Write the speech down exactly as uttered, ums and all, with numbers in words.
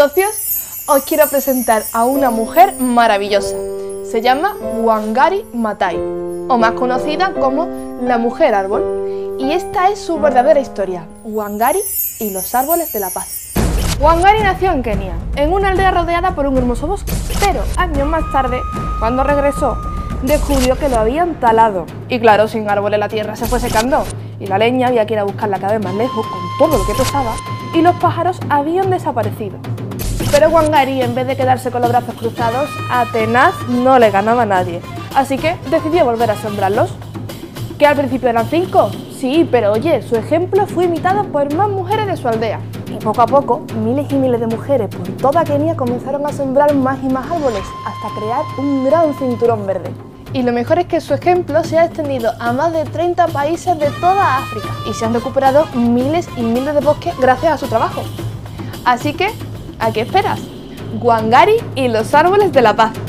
Socios, os quiero presentar a una mujer maravillosa. Se llama Wangari Maathai, o más conocida como la mujer árbol. Y esta es su verdadera historia, Wangari y los árboles de la paz. Wangari nació en Kenia, en una aldea rodeada por un hermoso bosque, pero años más tarde, cuando regresó, descubrió que lo habían talado. Y claro, sin árboles la tierra se fue secando, y la leña había que ir a buscarla cada vez más lejos con todo lo que pesaba, y los pájaros habían desaparecido. Pero Wangari, en vez de quedarse con los brazos cruzados, a tenaz no le ganaba a nadie, así que decidió volver a sembrarlos. ¿Que al principio eran cinco? Sí, pero oye, su ejemplo fue imitado por más mujeres de su aldea. Y poco a poco, miles y miles de mujeres por toda Kenia comenzaron a sembrar más y más árboles, hasta crear un gran cinturón verde. Y lo mejor es que su ejemplo se ha extendido a más de treinta países de toda África, y se han recuperado miles y miles de bosques gracias a su trabajo. Así que, ¿a qué esperas? Wangari y los árboles de la paz.